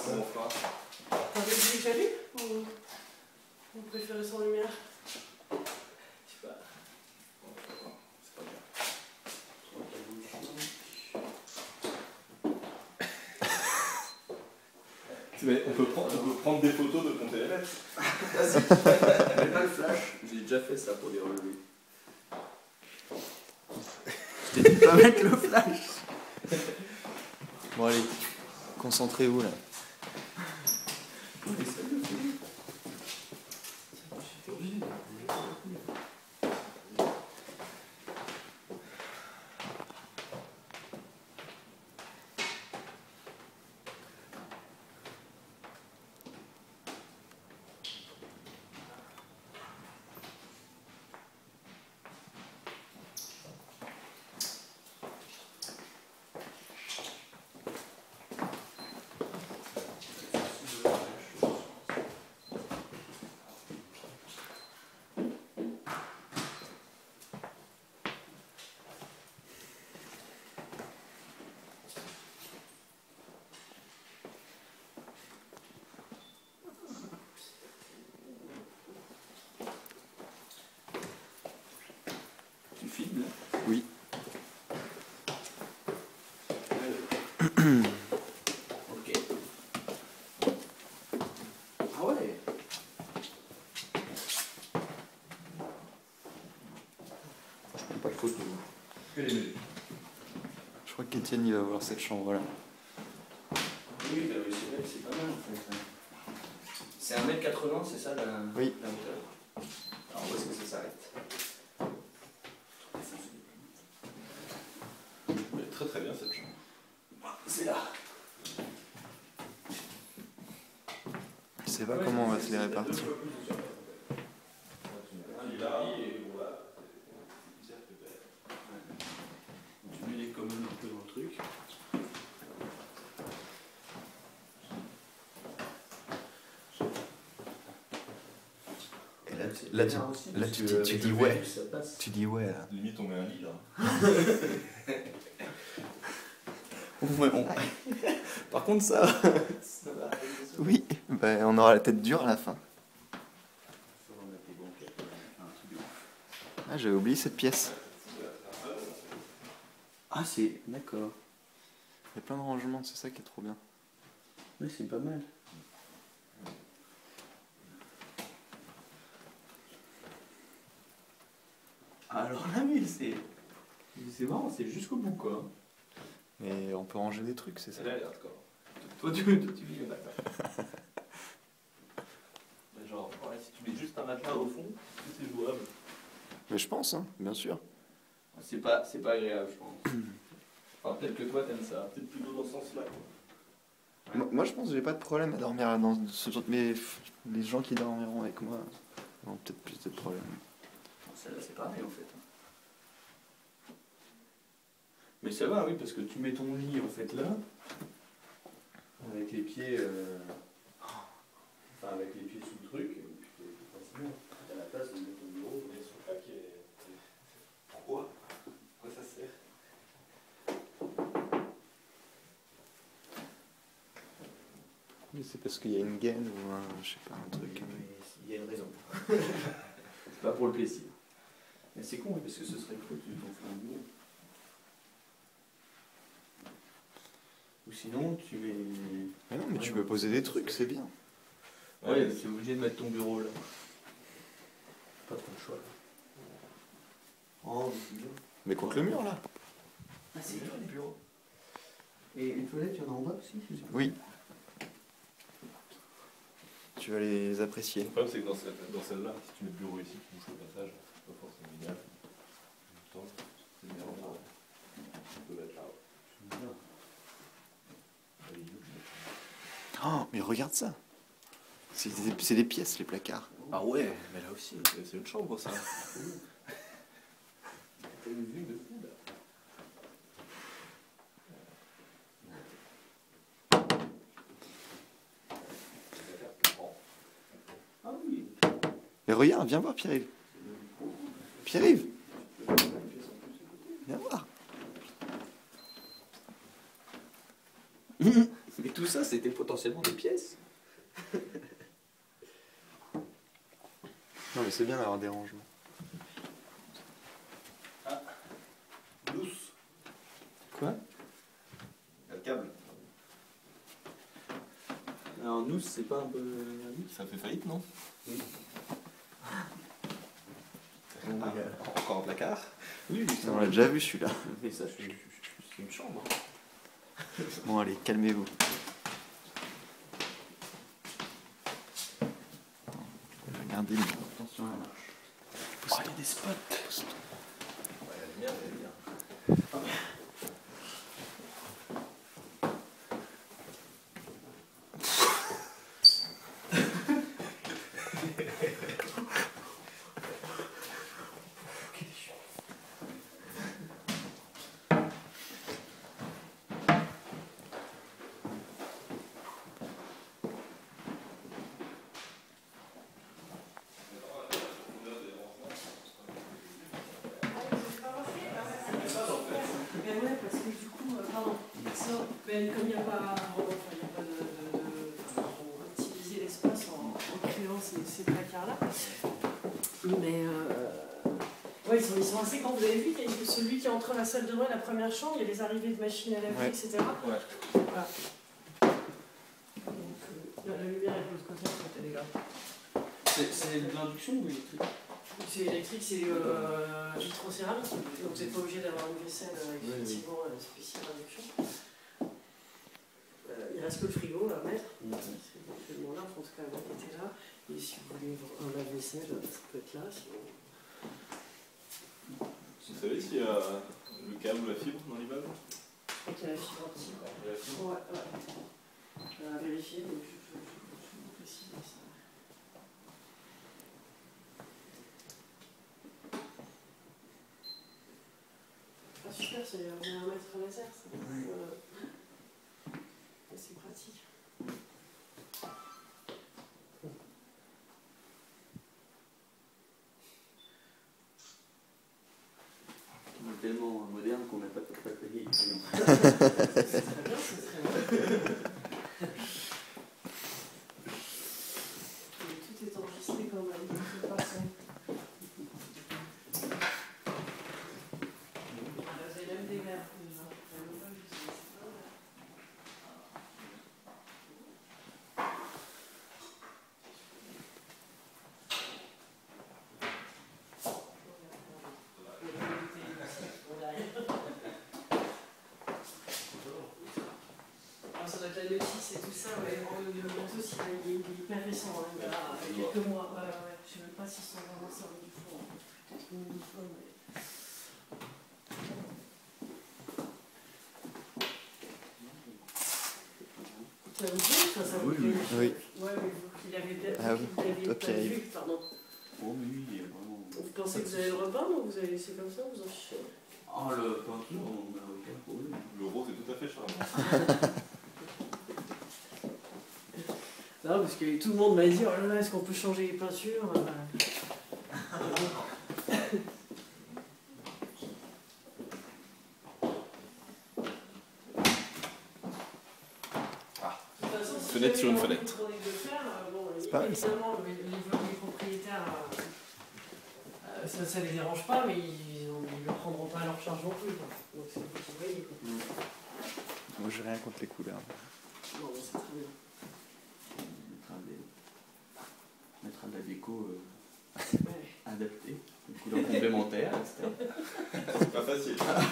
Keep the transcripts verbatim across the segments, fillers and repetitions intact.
Comment on fera? T'as envie que j'allume ou vous préférez sans lumière? Je sais pas. C'est pas bien. Mais on peut, prendre, on peut prendre des photos de compter les lettres. Vas-y. J'ai pas le flash. J'ai déjà fait ça pour les relever. Je t'ai dit de pas mettre le flash. Bon allez, concentrez-vous là. Tu filmes là? Oui. Ok. Ah ouais. Je prends pas de photo. Que les menus. Je crois qu'Étienne il va voir cette chambre là. Oui, bah oui, c'est vrai, c'est pas mal en fait. C'est un mètre quatre-vingts, c'est ça la, Oui. la hauteur? Alors où est-ce que ça s'arrête? Mais très très bien cette chambre. C'est là. Je sais pas comment on va se les répartir. Il est là et voilà. Tu mets les communs un peu dans le truc. Et là, tu, là, tu, là, tu, dis- tu dis ouais. Tu dis ouais là. Limite on met un lit là. Ouais, on- Par contre ça. Oui, ben, on aura la tête dure à la fin. Ah, j'avais oublié cette pièce. Ah, c'est. D'accord. Il y a plein de rangements, c'est ça qui est trop bien. Oui, c'est pas mal. Ah, alors là, oui, c'est. C'est marrant, c'est jusqu'au bout quoi. Mais on peut ranger des trucs, c'est ça. Elle a l'air d'accord. Toi, tu veux, toi, tu veux, d'accord. Mais genre, ouais, si tu mets juste un matelas au fond, c'est jouable. Mais je pense, hein, bien sûr. C'est pas, c'est pas agréable, je pense. Enfin, peut-être que toi, t'aimes ça. Peut-être plutôt dans ce sens-là. Moi, moi, je pense que j'ai pas de problème à dormir dans ce genre. Mais pff, les gens qui dormiront avec moi ont peut-être plus de problèmes. Celle-là, c'est pareil en fait. Mais ça va, oui, parce que tu mets ton lit en fait là, avec les pieds, euh... enfin avec les pieds sous le truc, et puis t'es facilement à la place de mettre ton bureau. Mais ce truc-là qui est. Pourquoi? Pourquoi ça sert? Mais c'est parce qu'il y a une gaine ou un. Je sais pas, un truc. Mais il y a une raison. C'est pas pour le plaisir. Mais c'est con, oui, parce que ce serait cool que tu t'en fais un bureau. Ou sinon, tu mets. Mais non, mais tu peux poser des trucs, c'est bien. Ouais, mais tu es obligé de mettre ton bureau là. Pas trop le choix. Oh, mais c'est bien. Mais contre le mur là. Ah, c'est bien les bureaux. Et une toilette, il y en a en bas aussi? Oui. Tu vas les apprécier. Le problème, c'est que dans cette- dans celle-là, si tu mets le bureau ici, tu bouges le passage, c'est pas forcément idéal. En même temps, c'est bien. Tu peux mettre là. Oh, mais regarde ça. C'est des, c'est des pièces, les placards. Ah ouais, mais là aussi. C'est c'est une chambre, ça. T'as une vue de fou là. Ah oui. Mais regarde, viens voir Pierre-Yves. Pierre-Yves, viens voir. Mais tout ça, c'était potentiellement des pièces. Non, mais c'est bien d'avoir des rangements. Douce. Quoi? Il y a le câble. Alors nous, c'est pas un peu... Ça fait faillite, non? Oui. Ah, encore un placard? Oui, oui, ça On l'a déjà vu celui-là. Mais ça, je- je- je- c'est une chambre. Bon, allez, calmez-vous. Regardez le. Attention à la marche. Oh, il y a des spots. Ouais, la lumière, elle est bien. Ben ouais, parce que du coup, euh, pardon, ça, ben, comme il n'y a pas, bon, enfin, il y a pas de, de, de enfin, on va utiliser l'espace en, en créant ces, ces placards-là. Mais euh, ouais, ils sont, ils sont assez grands. Vous avez vu, il y a celui qui est entre la salle de bain et la première chambre, il y a les arrivées de machines à laver, Ouais. et cetera. Ouais. Voilà. Donc, euh, la lumière est de l'autre côté, en fait, elle est là. C'est de l'induction ou électrique? C'est électrique, c'est euh, vitrocéramique, donc vous n'êtes pas obligé d'avoir une vaisselle euh, Oui, oui. effectivement euh, spéciale induction. Euh, il reste que le frigo là à mettre, c'est éventuellement là, en tout cas elle était là. Et si vous voulez un lave-vaisselle, ça peut être là. Sinon... Vous savez s'il y a le câble ou la fibre dans l'immeuble? Je crois qu'il y a la fibre optique. Ouais, Il y a la fibre. ouais. ouais. À vérifier, donc je, je, je, je vous précise ça. Ah super, c'est un mètre laser, ça. Euh, c'est pratique. On est tellement moderne qu'on n'a pas de papier. C'est très bien, c'est très bien. Et tout est enregistré quand même, de toute façon. Vous avez même des verres déjà. Alors ça doit être la notice et tout ça, ouais. Le matos, il est hyper récent, hein. Il y a quelques mois. Ouais, ouais. Je ne sais même pas s'ils sont vraiment servis du four. Peut-être une ou deux fois, mais... Ça vous plaît? Enfin, ça vous Oui, plaît? oui. Ouais, mais vous qui l'avez bien Ah oui, vous l'aviez toi pas qui arrives. vu, pardon. Oh, mais oui, il y a vraiment. Vous pensez que vous allez le repeindre ou vous allez laisser comme ça, vous en fichez? Oh, le peinture, on n'a aucun problème. Le rose est tout à fait charmant. Non, parce que tout le monde m'a dit, oh là là, est-ce qu'on peut changer les peintures? Fenêtre sur une fenêtre. C'est pas mal, ça. Évidemment, les, les, les propriétaires, euh, euh, ça, ça les dérange pas, mais ils ne le prendront pas à leur charge non plus. Quoi. Donc c'est vous qui voyez. Quoi. Mm. Moi, j'ai rien contre les couleurs. Non, mais c'est très bien. On mettra, des... on mettra de la déco euh, Ouais. adaptée, une couleur complémentaire, et cetera. C'est pas facile.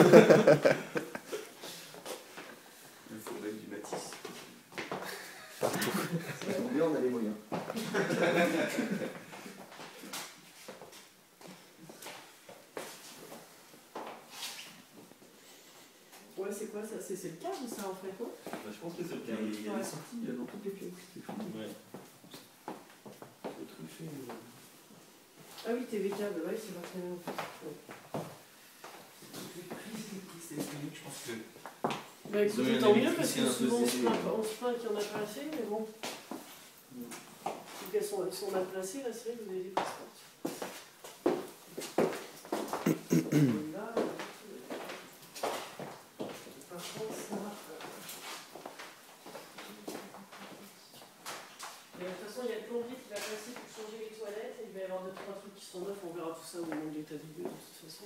Il faut mettre du Matisse. Partout. Combien on a les moyens? Ouais, c'est quoi ça? C'est le cadre ou ça en fait, non? Bah, je pense que c'est le Il y a, câble. il y a des sorties dans toutes les pièces. C'est fou. Ouais. C'est truffé. euh. Ah oui, T V câble, ouais, c'est pas très bien. Ouais. Les prises, les prises téléphoniques, je pense que. Bah écoutez, Vous avez tant un mieux parce que électricien un peu souvent on se zélé, plaint euh. on se plaint qu'il n'y en a pas assez, mais bon. Donc elles sont, elles sont mal placées, là, c'est vrai que vous avez des passeports. Là, par contre, ça. changer les toilettes, et il va y avoir deux trois trucs qui sont neufs, on verra tout ça au moment de l'état des lieux de toute façon.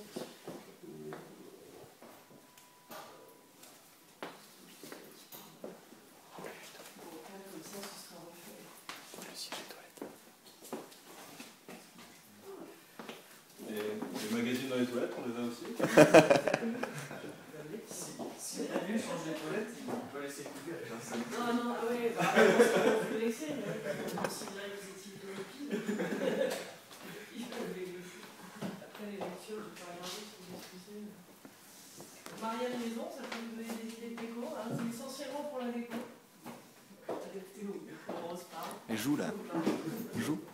Les magazines dans les toilettes, on les a aussi. Si la vue change les toilettes, on peut laisser couper avec un seul. Non, non, ah ouais, bah, on peut laisser, mais on considérait que vous étiez limpide. Ils peuvent les laisser. Après les lectures, je peux regarder si vous excusez. Marianne Maison, ça peut vous donner des idées de déco, hein, c'est essentiellement pour la déco. Adapté au rose parle. Et joue là. Joue.